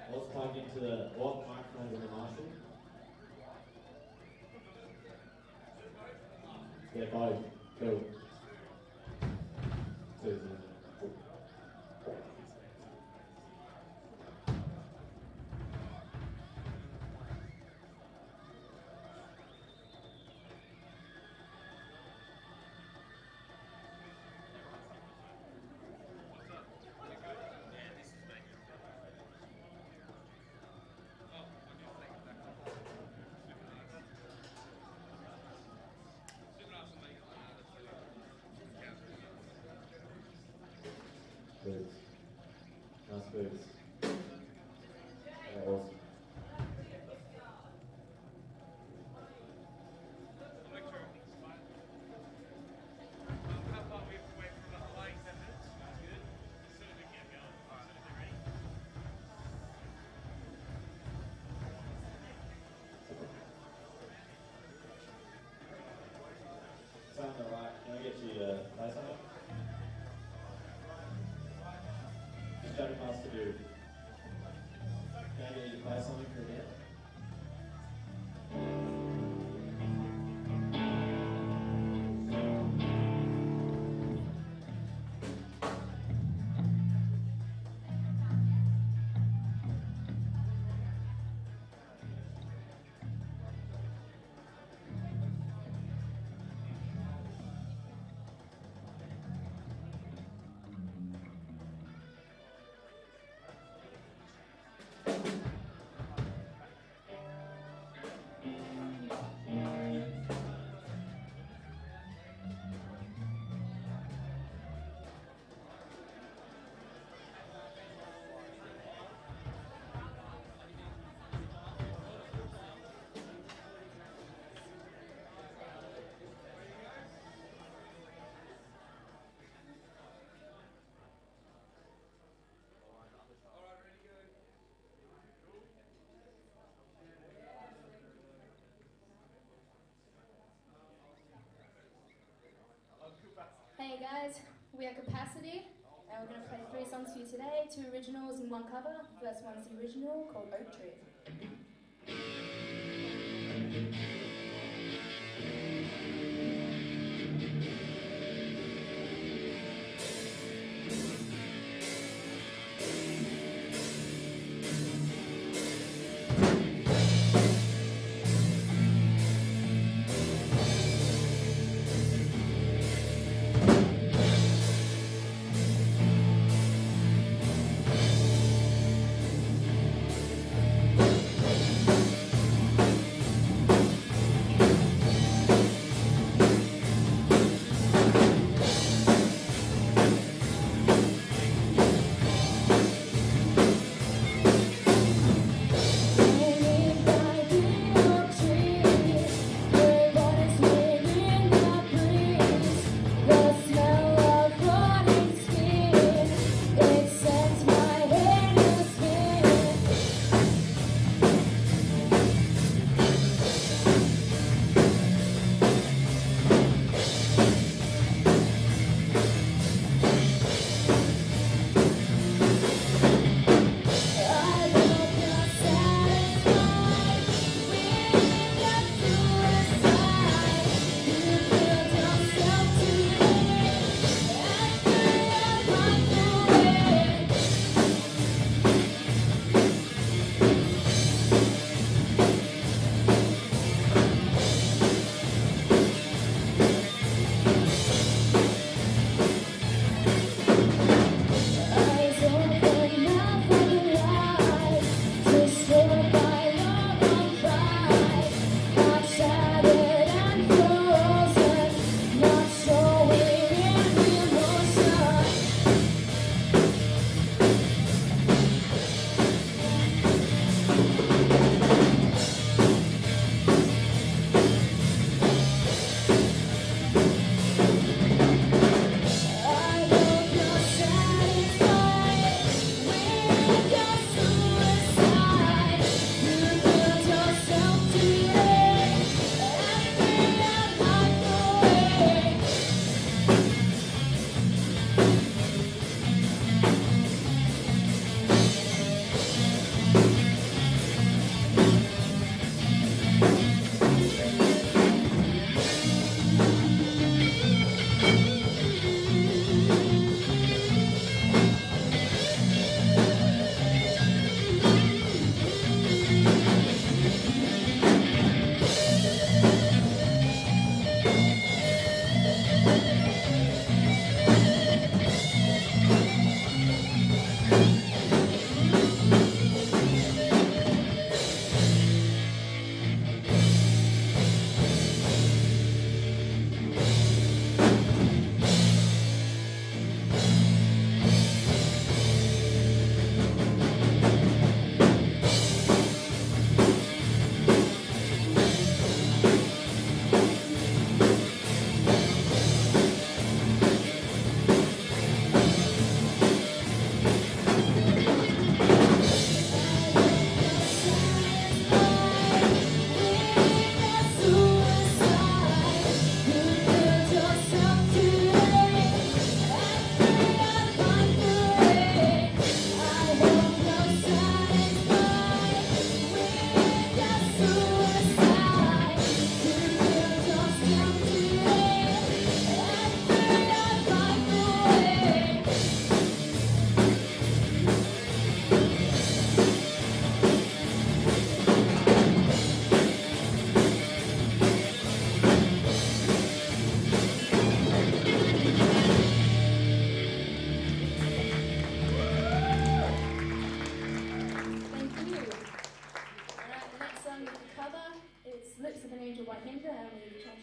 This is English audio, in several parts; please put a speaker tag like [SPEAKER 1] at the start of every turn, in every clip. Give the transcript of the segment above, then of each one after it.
[SPEAKER 1] Let's plug into the what microphones in the Marshall? Yeah, both. Cool. Two. Boots. Nice boots. Yeah, awesome. Sound alright. Can I get you to play something? Johnno Master do. Can I get you to play something for a bit?
[SPEAKER 2] Hey guys, we are Kapacity, and we're going to play 3 songs for you today, 2 originals and 1 cover. First one is the original, called Oaktree.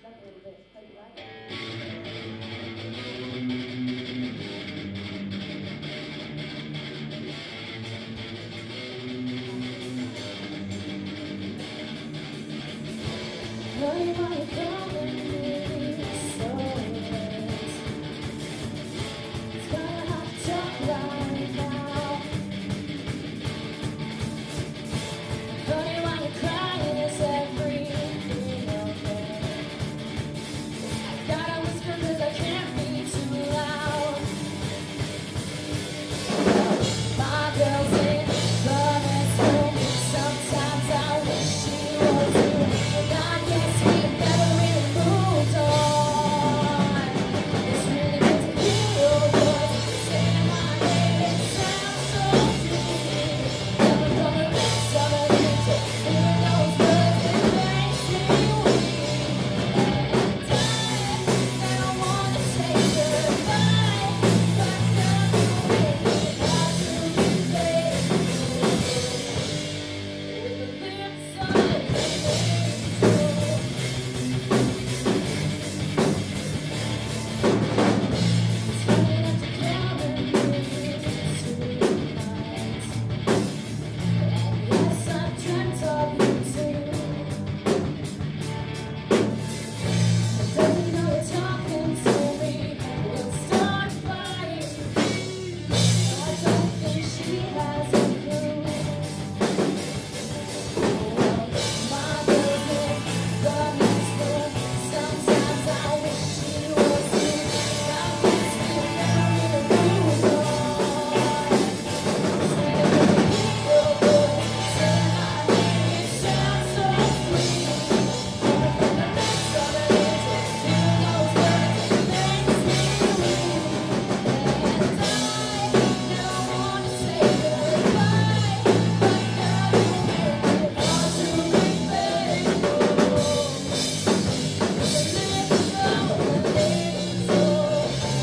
[SPEAKER 2] it up a little bit. Hope you like it. Honey, why you calling me so late? It's gonna have to talk right now. Honey, why you crying? Is everything okay? I gotta whisper 'cause I can't be too loud. My girl's in the next room. Sometimes I wish she was you, and I guess we never really moved on. It's really good to hear your voice saying my name. It sounds so sweet. Never gonna let somebody to hear those words. It makes me weak. And I wanna say goodbye, but now you make it hard to relate. With the lips of an angel. It's funny not to count on you tonight. And yes, I've dreamt of you too. But doesn't know you're talking to me. We'll start fighting. No, I don't think she has a clue. Well, my girl's in the next room. Sometimes I wish she was you. I guess we never really moved on. It's really good to hear your voice saying my name. It sounds so sweet. Coming from the depths of an angel, hearing those words, it makes me weak. And I never want to say goodbye, but now you make it hard to be faithful. With the lips of an angel.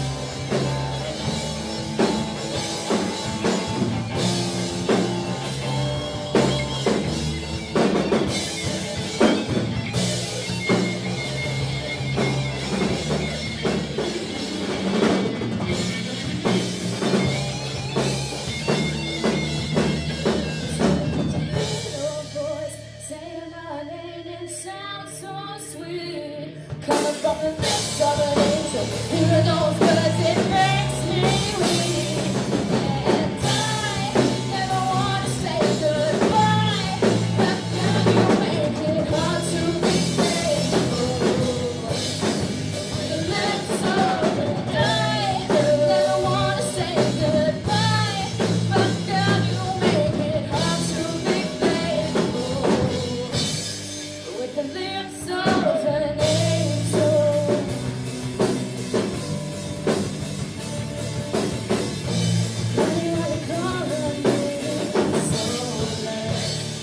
[SPEAKER 2] Your voice saying my name, it sounds so sweet. Coming from the lips of an angel, hearing those words, it makes me weak. And I never want to say goodbye, but now you make it hard to be faithful. With the lips of an angel, never want to say goodbye, but now you make it hard to be faithful. With the lips of an angel. Honey, why you calling me so late?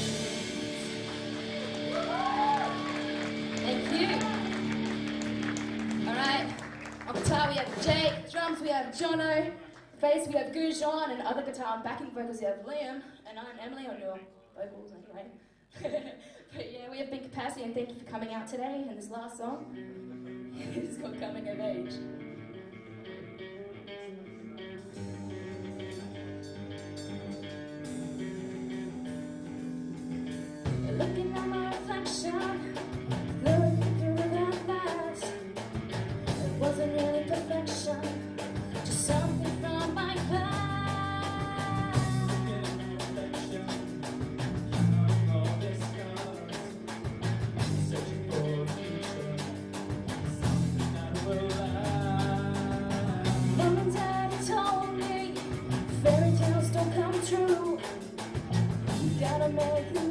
[SPEAKER 2] Thank you. Alright, on guitar we have Jake, drums we have Johnno, bass we have Gujan, and other guitar and backing vocals we have Liam, and I'm Emily on your vocals anyway. But yeah, we have big capacity, and thank you for coming out today. And this last song is called Coming of Age. Looking at my reflection, looking through that glass. It wasn't really perfection, just something from my past. Mom and Daddy told me fairy tales don't come true. You gotta make